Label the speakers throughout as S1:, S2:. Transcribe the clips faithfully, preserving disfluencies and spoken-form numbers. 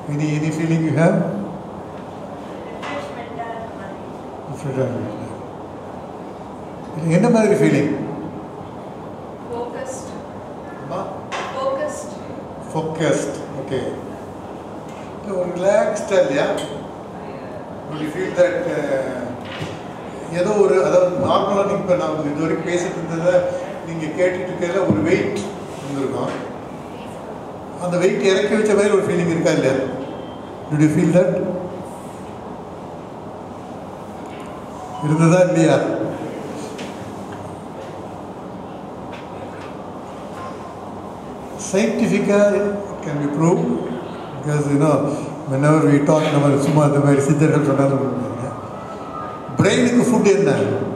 S1: Any any feeling you have? என்ன மாதிரி feeling?
S2: Focused.
S1: Huh?
S2: Focused.
S1: Focused. Okay. So relaxed இல்லையா? Will you feel that ஏதோ ஒரு அதாவது நார்மலாக நீங்கள் இப்போ நான் இது வரைக்கும் பேசிட்டு இருந்ததை நீங்கள் கேட்டுட்டு இருக்கிறத ஒரு வெயிட் இருந்திருக்கும். அந்த வெயிட் இறக்கி வச்ச மாதிரி ஒரு ஃபீலிங் இருக்கா இல்லையா? Did you feel that? இருந்ததா இல்லையா? Scientifically it can be proved because you know whenever we talk நம்ம சும்மா இந்த மாதிரி சித்தர்கள் சொன்னாலும் பிரெயினுக்கு ஃபுட் என்ன?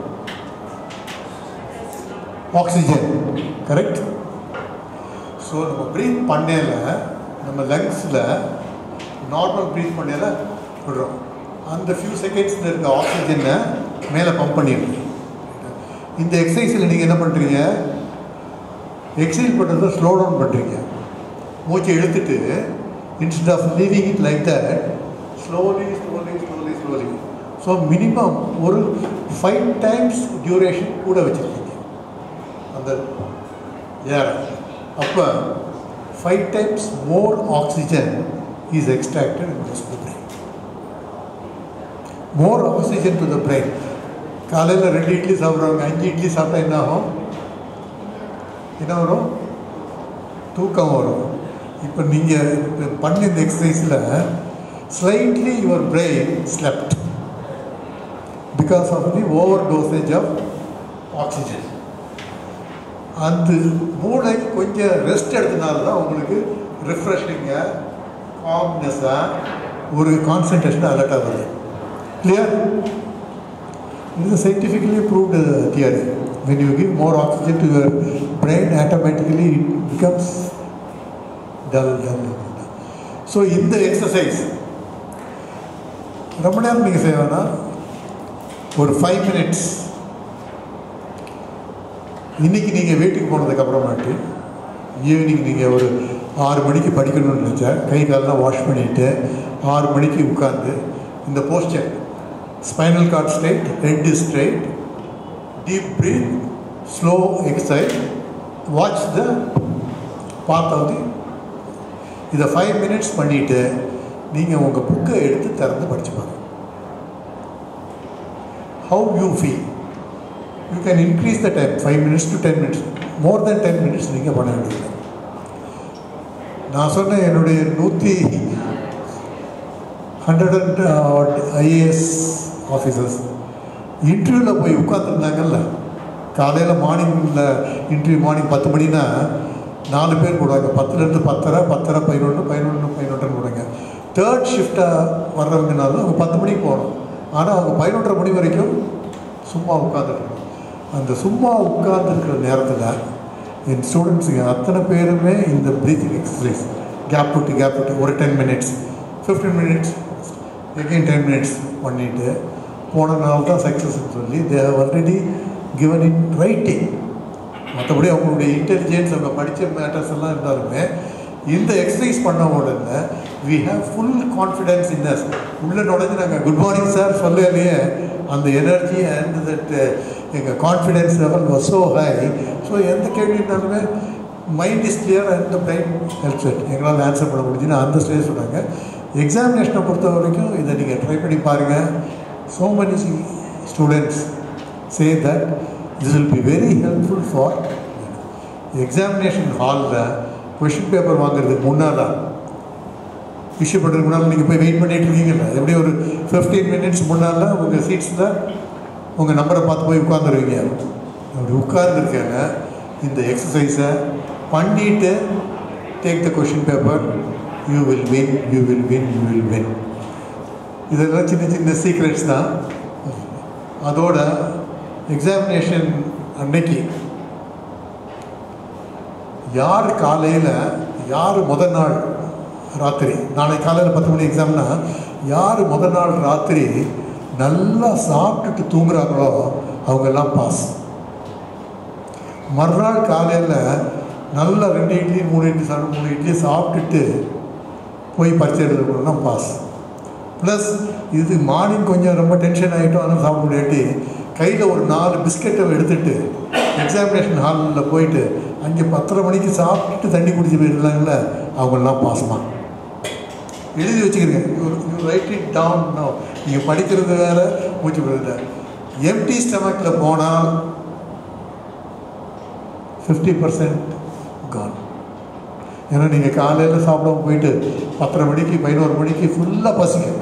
S1: ஆக்சிஜன். கரெக்ட்? ஸோ நம்ம ப்ரீத் பண்ணையில் நம்ம லங்ஸில் நார்மல் ப்ரீத் பண்ணையில் விடுறோம். அந்த ஃபியூ செகண்ட்ஸில் இருக்க ஆக்சிஜனை மேலே பம்ப் பண்ணிடுது. இந்த எக்ஸசைஸில் நீங்கள் என்ன பண்ணுறீங்க? எக்ஸசைஸ் பண்ணுறத ஸ்லோ டவுன் பண்ணுறீங்க. மூச்சை இழுத்துட்டு instead of leaving it like that slowly slowly slowly slowly so minimum ஒரு ஃபைவ் டைம்ஸ் டியூரேஷன் கூட வச்சுருக்கீங்க அந்த ஏர். அப்போ five times more oxygen is extracted in this brain. More oxygen to the brain. காலையில் ரெண்டு இட்லி சாப்பிட்றவங்க அஞ்சு இட்லி சாப்பிட்டா என்ன ஆகும்? என்ன வரும்? தூக்கம் வரும். இப்போ நீங்கள் பண்ண இந்த எக்ஸசைஸில் slightly your brain slept because of the over dosage of oxygen. அந்த மூளை கொஞ்சம் ரெஸ்ட் எடுத்தனால தான் உங்களுக்கு ரிஃப்ரெஷிங்காக காம்னஸாக ஒரு கான்சன்ட்ரேஷன் அலர்ட்டாக வருது. Clear? This is a scientifically proved uh, theory. When you give more oxygen to your brain, automatically it becomes dull, dull, dull. So, in the exercise, ரொம்ப நேரம் நீங்கள் செய்யணும்னா ஒரு ஃபைவ் மினிட்ஸ். இன்றைக்கி நீங்கள் வீட்டுக்கு போனதுக்கப்புறமாட்டு ஈவினிங் நீங்கள் ஒரு ஆறு மணிக்கு படிக்கணும்னு நினச்சா கை காலெலாம் வாஷ் பண்ணிவிட்டு ஆறு மணிக்கு உட்காந்து இந்த posture spinal cord straight, head is straight, deep breathe, slow exercise, watch the path of the இதை ஃபைவ் மினிட்ஸ் பண்ணிவிட்டு நீங்கள் உங்கள் புக்கை எடுத்து திறந்து படிச்சு பாருங்க. How you feel? You can increase the time five minutes to ten minutes. More then ten minutes நீங்கள் பண்ண வேண்டியது. நான் சொன்ன என்னுடைய நூற்றி ஹண்ட்ரட் அண்ட் ஐஏஎஸ் ஆஃபீஸர்ஸ் இன்டர்வியூவில் போய் உட்காந்துருந்தாங்கல்ல. காலையில் மார்னிங்கில் இன்டர்வியூ மார்னிங் பத்து மணினா நாலு பேர் போடுவாங்க. பத்துலேருந்து பத்தரை பத்தரை பதினொன்று பதினொன்று பதினொன்றுன்னு போடுவாங்க. தேர்ட் ஷிஃப்டாக வர்றவங்கனாலும் அவங்க பத்து மணிக்கு போகணும். ஆனால் அவங்க பதினொன்றரை மணி வரைக்கும் சும்மா உட்காந்துருக்கணும். அந்த சும்மா உட்காந்துருக்கிற நேரத்தில் என் ஸ்டூடெண்ட்ஸுங்க அத்தனை பேருமே இந்த ப்ரீத்திங் எக்ஸசைஸ் கேப் விட்டு கேப் விட்டு ஒரு ten minutes fifteen minutes again ten minutes பண்ணிவிட்டு போன நாள் தான் சக்ஸஸ்ன்னு சொல்லி they have already given in writing. மற்றபடி அவங்களுடைய இன்டெலிஜென்ஸ் அவங்க படித்த மேட்டர்ஸ் எல்லாம் இருந்தாலுமே இந்த எக்ஸசைஸ் பண்ண உடனே we have full confidence in us. உள்ளே நுழைஞ்சு நாங்கள் குட் மார்னிங் சார் சொல்லலையே அந்த எனர்ஜி அண்ட் தட் எங்கள் confidence level was so high. So எந்த கேள்வி இருந்தாலுமே mind is clear and the brain helps it. எங்களால் ஆன்சர் பண்ண முடிஞ்சுன்னு அந்த ஸ்டேஜ் சொன்னாங்க. எக்ஸாமினேஷனை பொறுத்த வரைக்கும் இதை நீங்கள் ட்ரை பண்ணி பாருங்கள். So many students say that this will be very helpful for examination ஹாலில் கொஷின் பேப்பர் வாங்குறதுக்கு முன்னால் இஷ்யூ பண்ணுறதுக்கு முன்னால் நீங்கள் போய் வெயிட் பண்ணிகிட்டு இருக்கீங்கல்ல, எப்படி ஒரு ஃபிஃப்டீன் மினிட்ஸ் முன்னால் உங்கள் சீட்ஸில் உங்கள் நம்பரை பார்த்து போய் உட்காந்துருவீங்க. அப்படி உட்கார்ந்துருக்கேங்க இந்த எக்ஸசைஸை பண்ணிவிட்டு take the question paper. You will win, you will win, you will win. இதெல்லாம் சின்ன சின்ன சீக்ரெட்ஸ் தான். அதோட எக்ஸாமினேஷன் அன்னைக்கு யார் காலையில் யார் முதல் நாள் ராத்திரி, நாளைக்கு காலையில் பத்து மணி எக்ஸாம்னா யார் முதல் நாள் ராத்திரி நல்லா சாப்பிட்டுட்டு தூங்குறாங்களோ அவங்கெல்லாம் பாஸ். மறுநாள் காலையில் நல்லா ரெண்டு இட்லி மூணு இட்லி சாப்பிட்டு மூணு இட்லி சாப்பிட்டுட்டு போய் பரிச்சை எழுதணும்னா பாஸ். ப்ளஸ் இது மார்னிங் கொஞ்சம் ரொம்ப டென்ஷன் ஆகிட்டோம், ஆனால் சாப்பிட முடியாட்டி கையில் ஒரு நாலு பிஸ்கெட்டை எடுத்துகிட்டு எக்ஸாமினேஷன் ஹாலில் போயிட்டு அங்கே பத்தரை மணிக்கு சாப்பிட்டுட்டு தண்ணி குடிச்சு போயிருந்தாங்கல்ல, அவங்களெலாம் பாஸ்மா. எழுதி வச்சுக்கிறீங்க. You you write it down. No, நீங்கள் படிக்கிறது வேறு, மூச்சு போடுறது. எம்டி ஸ்டமக்கில் போனால் ஃபிஃப்டி பர்சன்ட் கான். ஏன்னா நீங்கள் காலையில் சாப்பிடாம போயிட்டு பத்தரை மணிக்கு பதினோரு மணிக்கு ஃபுல்லாக பசிக்கும்.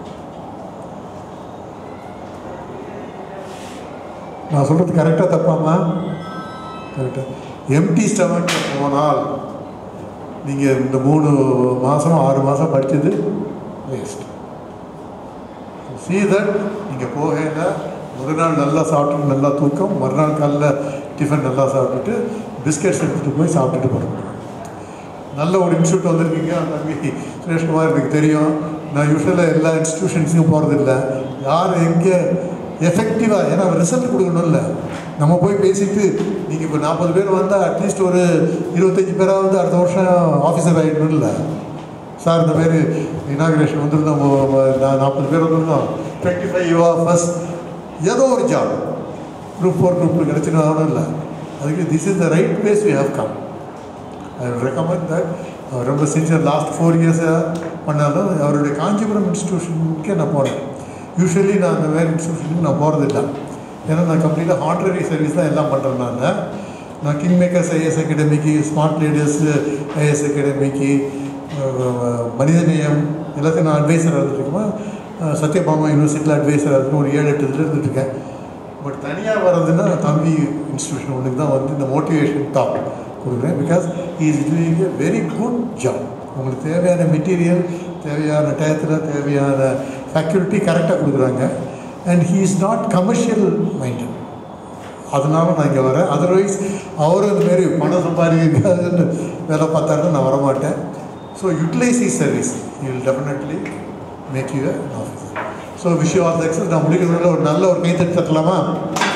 S1: நான் சொல்கிறது கரெக்டாக தப்பாமா? கரெக்டாக. எம்டி ஸ்டமக்கில் போனால் நீங்கள் இந்த மூணு மாதம் ஆறு மாதம் படித்தது வேஸ்ட். சீ தட் நீங்கள் போகையில் முதல் நாள் நல்லா சாப்பிட்டுட்டு நல்லா தூக்கம், மறுநாள் காலையில் டிஃபன் நல்லா சாப்பிட்டுட்டு பிஸ்கெட்ஸ் எடுத்துகிட்டு போய் சாப்பிட்டுட்டு போகிறோம். நல்ல ஒரு இன்ஸ்டியூட் வந்திருக்கீங்க தம்பி சுரேஷ்குமார், எனக்கு தெரியும். நான் யூஸ்வலாக எல்லா இன்ஸ்டியூஷன்ஸுக்கும் போகிறதில்ல. யார் எங்கே எஃபெக்டிவாக, ஏன்னா ரிசல்ட் கொடுக்கணும் இல்லை. நம்ம போய் பேசிட்டு நீங்கள் இப்போ நாற்பது பேர் வந்தால் அட்லீஸ்ட் ஒரு இருபத்தஞ்சி பேராக வந்து அடுத்த வருஷம் ஆஃபீஸர் ஆகிடணும் இல்லை. சார் இந்த பேர் இனாகிரேஷன் வந்துருந்தோம், நான் நாற்பது பேர் வந்துருந்தோம், டுவெண்ட்டி ஃபைவ் யூவா ஃபஸ்ட் ஏதோ ஒரு job group four group two கிடச்சின்னு ஆகணும் இல்லை. அதுக்கு this is the right place we have come. I will recommend that. அவர் ரொம்ப சின்சியர், லாஸ்ட் ஃபோர் இயர்ஸாக பண்ணாலும் அவருடைய காஞ்சிபுரம் இன்ஸ்டியூஷனுக்கே நான் போனேன். யூஸ்வலி நான் அந்த வேறு இன்ஸ்டியூஷனுக்கு நான் போகிறதில்லை. ஏன்னா நான் கம்ப்ளீட்டாக ஹான்ட்ரரி சர்வீஸ் தான் எல்லாம் பண்ணுறேன். நான் நான் கிங் மேக்கர்ஸ் ஐஏஎஸ் அகாடமிக்கு, ஸ்மார்ட் லீடர்ஸ் ஐஏஎஸ் அகாடமிக்கு, மனிதநேயம் எல்லாத்தையும் நான் அட்வைசராக இருந்துட்டுருக்கேன். சத்யபாமா யூனிவர்சிட்டியில் அட்வைசராக இருக்கு, ஒரு ஏழு எட்டு இதில் இருந்துட்டுருக்கேன். பட் தனியாக வர்றதுன்னா தம்பி இன்ஸ்டியூஷன் ஒன்றுக்கு தான் வந்து இந்த மோட்டிவேஷன் டாக் கொடுக்குறேன். Because he is doing a very good job. உங்களுக்கு தேவையான மெட்டீரியல், தேவையான டயத்தில் தேவையான ஃபேக்கல்ட்டி கரெக்டாக கொடுக்குறாங்க. And he is not commercial minded. அதனால நான் இங்கே வரேன். அதர்வைஸ் அவரும் இதுமாரி பணம் சம்பாதிக்காதுன்னு வேலை பார்த்தாருன்னு நான் வரமாட்டேன். So utilise is service, you will definitely make you a officer. So wish you all the success. நான் முடிக்கிறதுல ஒரு நல்ல ஒரு கைத்தட்டு தட்டலாமா?